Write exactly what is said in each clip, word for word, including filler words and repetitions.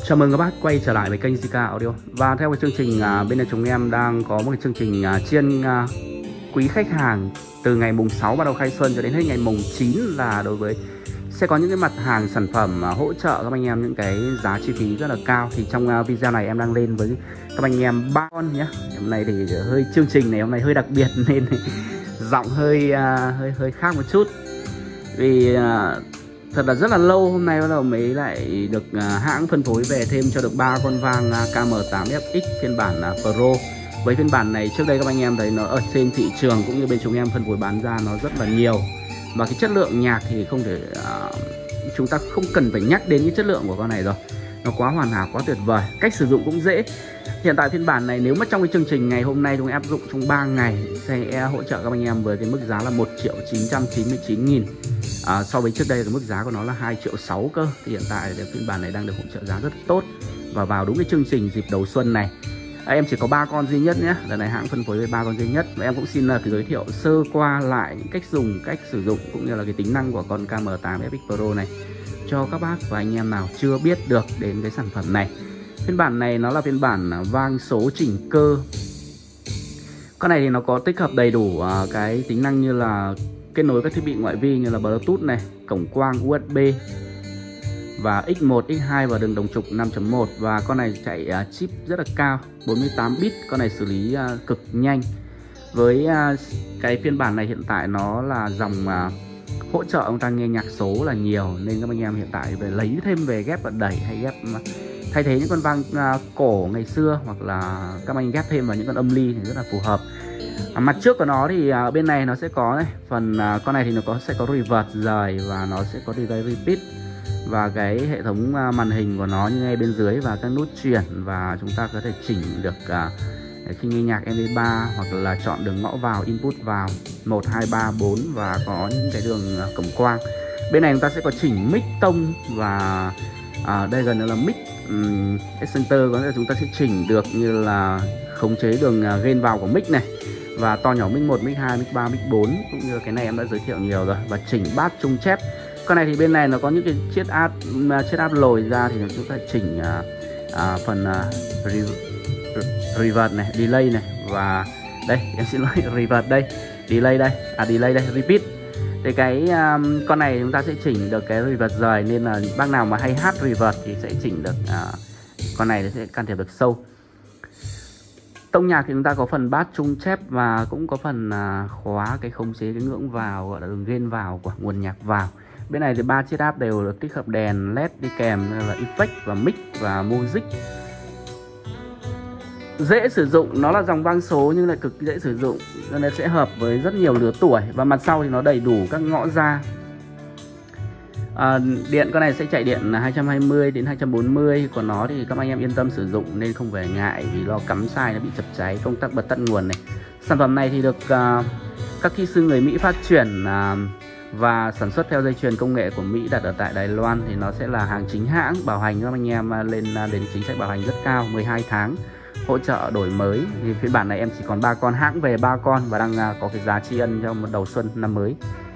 Chào mừng các bác quay trở lại với kênh gi ca Audio. Và theo cái chương trình à, bên này chúng em đang có một cái chương trình à, chiên à, quý khách hàng từ ngày mùng sáu bắt đầu khai xuân cho đến hết ngày mùng chín, là đối với sẽ có những cái mặt hàng sản phẩm à, hỗ trợ các anh em những cái giá chi phí rất là cao. Thì trong à, video này em đang lên với các anh em ba con nhé. Hôm nay thì hơi chương trình này hôm nay hơi đặc biệt nên giọng hơi à, hơi hơi khác một chút. Vì à, thật là rất là lâu hôm nay bắt đầu mới lại được uh, hãng phân phối về thêm cho được ba con vang uh, K M tám F X phiên bản uh, Pro. Với phiên bản này trước đây các anh em thấy nó ở trên thị trường cũng như bên chúng em phân phối bán ra nó rất là nhiều. Và cái chất lượng nhạc thì không thể uh, chúng ta không cần phải nhắc đến cái chất lượng của con này rồi. Nó quá hoàn hảo, quá tuyệt vời. Cách sử dụng cũng dễ. Hiện tại phiên bản này nếu mà trong cái chương trình ngày hôm nay chúng em áp dụng trong ba ngày sẽ hỗ trợ các anh em với cái mức giá là một triệu chín trăm chín mươi chín nghìn. À, so với trước đây cái mức giá của nó là hai triệu sáu cơ. Thì hiện tại phiên bản này đang được hỗ trợ giá rất tốt và vào đúng cái chương trình dịp đầu xuân này. À, em chỉ có ba con duy nhất nhé. Lần này hãng phân phối với ba con duy nhất. Và em cũng xin uh, giới thiệu sơ qua lại những cách dùng, cách sử dụng cũng như là cái tính năng của con K M tám F X Pro này cho các bác và anh em nào chưa biết được đến cái sản phẩm này. Phiên bản này nó là phiên bản vang số chỉnh cơ. Con này thì nó có tích hợp đầy đủ uh, cái tính năng như là kết nối các thiết bị ngoại vi như là Bluetooth này, cổng quang U S B và X một, X hai và đường đồng trục năm chấm một. Và con này chạy uh, chip rất là cao, bốn mươi tám bit. Con này xử lý uh, cực nhanh. Với uh, cái phiên bản này hiện tại nó là dòng uh, hỗ trợ ông ta nghe nhạc số là nhiều, nên các anh em hiện tại về lấy thêm về ghép và đẩy hay ghép uh, thay thế những con vang uh, cổ ngày xưa, hoặc là các anh ghép thêm vào những con âm ly thì rất là phù hợp. À, mặt trước của nó thì ở uh, bên này nó sẽ có này, phần uh, con này thì nó có sẽ có reverse rời và nó sẽ có delay repeat, và cái hệ thống uh, màn hình của nó như ngay bên dưới và các nút chuyển, và chúng ta có thể chỉnh được uh, khi nghe nhạc M P ba hoặc là chọn đường ngõ vào, input vào một, hai, ba, bốn và có những cái đường uh, cổng quang. Bên này chúng ta sẽ có chỉnh mic tông và uh, đây gần nữa là mic um, center, có nghĩa là chúng ta sẽ chỉnh được như là khống chế đường uh, gain vào của mic này, và to nhỏ mic một, mic hai, mic ba, mic bốn, cũng như cái này em đã giới thiệu nhiều rồi. Và chỉnh bass trung chép. Con này thì bên này nó có những cái chiết áp chiết áp lồi ra thì chúng ta chỉnh uh, uh, phần uh, re, reverb này, delay này, và đây em xin lỗi reverb đây, delay đây, à delay đây, repeat. Thì cái um, con này chúng ta sẽ chỉnh được cái reverb rời, nên là bác nào mà hay hát reverb thì sẽ chỉnh được uh, con này sẽ can thiệp được sâu. Tông nhạc thì chúng ta có phần bass trung chép và cũng có phần à, khóa cái khống chế cái ngưỡng vào, gọi là đường gain vào của nguồn nhạc vào. Bên này thì ba chiếc áp đều được tích hợp đèn led đi kèm là effect và mic và music. Dễ sử dụng, nó là dòng vang số nhưng lại cực dễ sử dụng, nên nó sẽ hợp với rất nhiều lứa tuổi. Và mặt sau thì nó đầy đủ các ngõ ra. À, điện con này sẽ chạy điện hai trăm hai mươi đến hai trăm bốn mươi của nó thì các anh em yên tâm sử dụng nên không phải ngại vì lo cắm sai nó bị chập cháy. Công tắc bật tắt nguồn này. Sản phẩm này thì được uh, các kỹ sư người Mỹ phát triển uh, và sản xuất theo dây chuyền công nghệ của Mỹ, đặt ở tại Đài Loan. Thì nó sẽ là hàng chính hãng, bảo hành các anh em uh, lên uh, đến chính sách bảo hành rất cao, mười hai tháng, hỗ trợ đổi mới. Thì phiên bản này em chỉ còn ba con, hãng về ba con và đang uh, có cái giá tri ân trong một đầu xuân năm mới.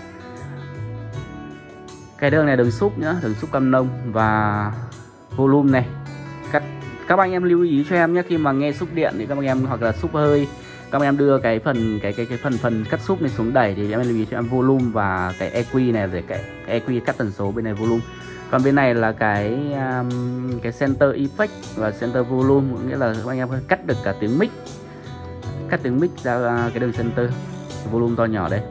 Cái đường này đường súp nhá, đường súp cam nông và volume này. Các các anh em lưu ý cho em nhé, khi mà nghe súp điện thì các anh em hoặc là súp hơi, các anh em đưa cái phần cái cái cái phần phần cắt súp này xuống đẩy thì em lưu ý cho em volume và cái E Q này, rồi cái, cái E Q cắt tần số, bên này volume. Còn bên này là cái um, cái center effect và center volume, nghĩa là các anh em cắt được cả tiếng mic, cắt tiếng mic ra uh, cái đường center, volume to nhỏ đây.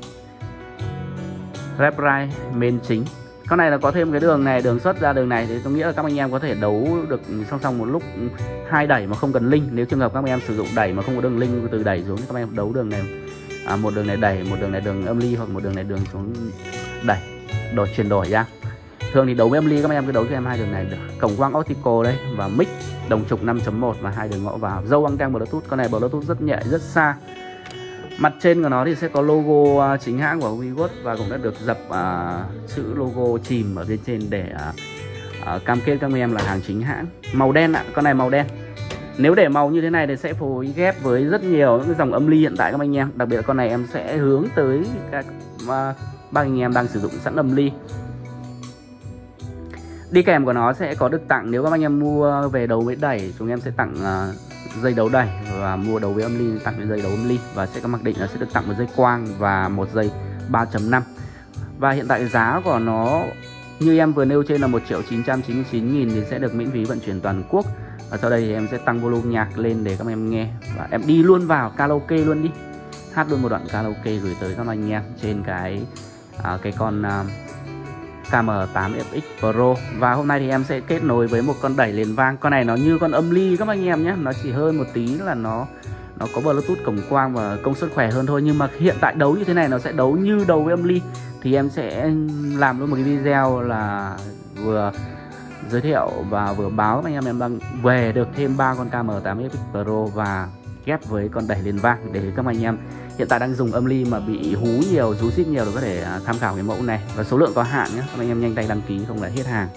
Left right main chính. Con này là có thêm cái đường này, đường xuất ra đường này, thì tôi nghĩ là các anh em có thể đấu được song song một lúc hai đẩy mà không cần link. Nếu trường hợp các anh em sử dụng đẩy mà không có đường link từ đẩy xuống thì các anh em đấu đường này, à, một đường này đẩy, một đường này đường âm ly, hoặc một đường này đường xuống đẩy, đổi chuyển đổi ra. Thường thì đấu với âm ly các anh em cứ đấu cho em hai đường này được. Cổng quang optical đây và mic đồng trục năm chấm một và hai đường ngõ vào. Dâu anten Bluetooth, con này Bluetooth rất nhẹ, rất xa. Mặt trên của nó thì sẽ có logo chính hãng của Wiwot và cũng đã được dập uh, chữ logo chìm ở bên trên để uh, uh, cam kết các anh em là hàng chính hãng. Màu đen ạ, con này màu đen. Nếu để màu như thế này thì sẽ phối ghép với rất nhiều những cái dòng âm ly hiện tại các anh em. Đặc biệt là con này em sẽ hướng tới các uh, bác anh em đang sử dụng sẵn âm ly. Đi kèm của nó sẽ có được tặng, nếu các anh em mua về đấu với đẩy, chúng em sẽ tặng uh, dây đấu đẩy, và mua đấu với âm ly tặng dây đấu âm ly, và sẽ có mặc định là sẽ được tặng một dây quang và một dây ba chấm năm. Và hiện tại giá của nó như em vừa nêu trên là một triệu chín trăm chín mươi chín nghìn thì sẽ được miễn phí vận chuyển toàn quốc. Và sau đây thì em sẽ tăng volume nhạc lên để các em nghe, và em đi luôn vào karaoke luôn đi, hát luôn một đoạn karaoke gửi tới các anh em trên cái uh, cái con uh, K M tám F X Pro. Và hôm nay thì em sẽ kết nối với một con đẩy liền vang. Con này nó như con âm ly các anh em nhé, nó chỉ hơn một tí là nó nó có Bluetooth cổng quang và công suất khỏe hơn thôi. Nhưng mà hiện tại đấu như thế này nó sẽ đấu như đấu với âm ly. Thì em sẽ làm luôn một cái video là vừa giới thiệu và vừa báo các anh em em đang về được thêm ba con K M tám F X Pro và ghép với con đẩy liền vang, để các anh em hiện tại đang dùng âm ly mà bị hú nhiều, rú xít nhiều, để có thể tham khảo cái mẫu này. Và số lượng có hạn nhé, các anh em nhanh tay đăng ký không là hết hàng.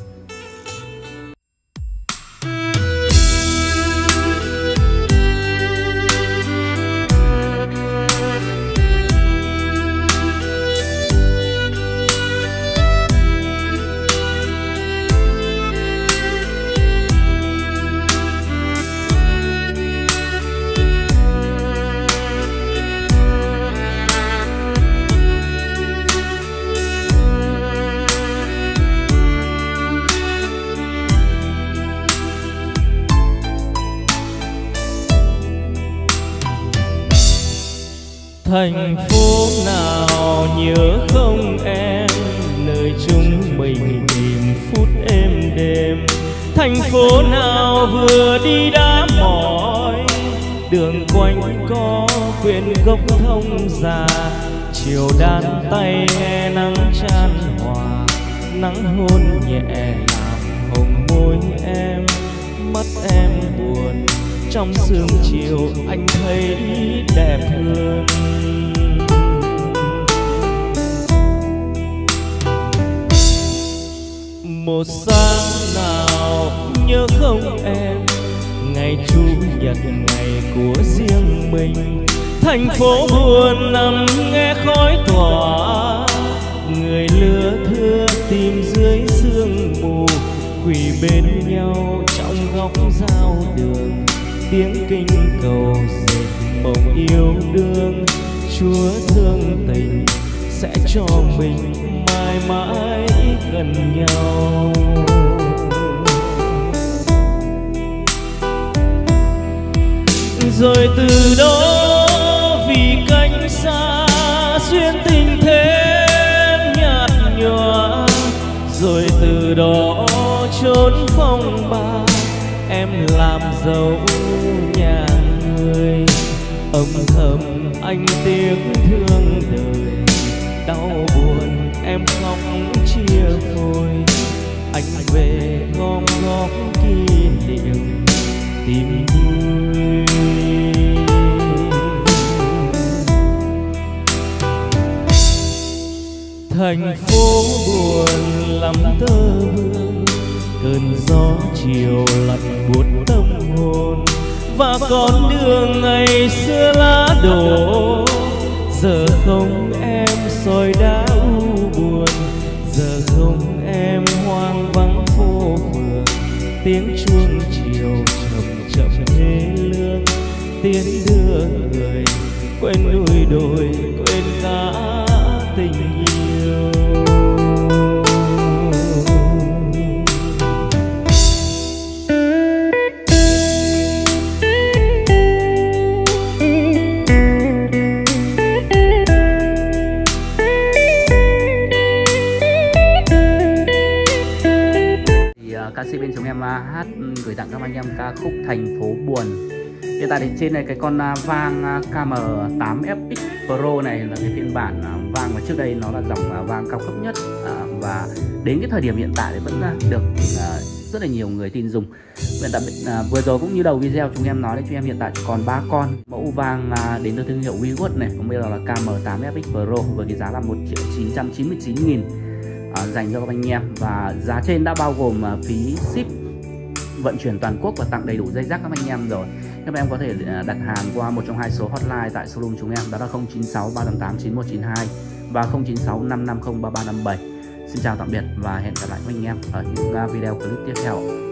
Thành phố nào nhớ không em, nơi chúng mình tìm phút êm đềm. Thành phố nào vừa đi đã mỏi, đường quanh có quyện gốc thông già. Chiều đan tay nghe nắng chan hòa, nắng hôn nhẹ làm hồng môi em. Mắt em buồn trong sương chiều, anh thấy đẹp hơn. Một sáng nào nhớ không em, ngày chủ nhật ngày của riêng mình. Thành phố buồn nằm nghe khói tỏa, người lứa thưa tìm dưới sương mù. Quỳ bên nhau trong góc giao đường, tiếng kinh cầu dệt mộng yêu đương. Chúa thương tình sẽ cho mình mãi mãi gần nhau. Rồi từ đó vì cánh xa duyên tình thêm nhạt nhòa. Rồi từ đó chốn phong ba em làm dấu nhà người. Âm thầm anh tiếng thương đời, đau buồn em khóc chia phôi. Anh về gom góp kỷ niệm tìm vui. Thành phố buồn lắm tơ hương, cơn gió chiều lạnh buốt tâm hồn. Và con đường ngày xưa lá đổ, giờ không em soi đá u buồn. Giờ không em hoang vắng phố phường, tiếng chuông chiều chậm chậm thê lương. Tiếng đưa người quên núi đồi, quên cả tình yêu. Ca sĩ bên chúng em hát gửi tặng các anh em ca khúc Thành Phố Buồn. Hiện tại thì trên này cái con vang K M tám F X Pro này là cái phiên bản vang mà trước đây nó là dòng vang cao cấp nhất, và đến cái thời điểm hiện tại thì vẫn được rất là nhiều người tin dùng. Hiện tại vừa rồi cũng như đầu video chúng em nói đấy, chúng em hiện tại chỉ còn ba con mẫu vang đến từ thương hiệu Wiwood này, còn bây giờ là K M tám F X Pro với cái giá là một triệu chín trăm chín mươi chín nghìn uh, dành cho các anh em. Và giá trên đã bao gồm uh, phí ship vận chuyển toàn quốc và tặng đầy đủ dây rắc các anh em rồi. Các em có thể đặt hàng qua một trong hai số hotline tại showroom chúng em, đó là không chín sáu ba tám tám chín một chín hai và không chín sáu năm năm không ba ba năm bảy. Xin chào tạm biệt và hẹn gặp lại các anh em ở những video clip tiếp theo.